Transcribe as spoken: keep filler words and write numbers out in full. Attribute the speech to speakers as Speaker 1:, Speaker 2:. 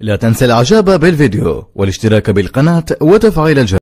Speaker 1: لا تنسى الاعجاب بالفيديو والاشتراك بالقناة وتفعيل الجرس.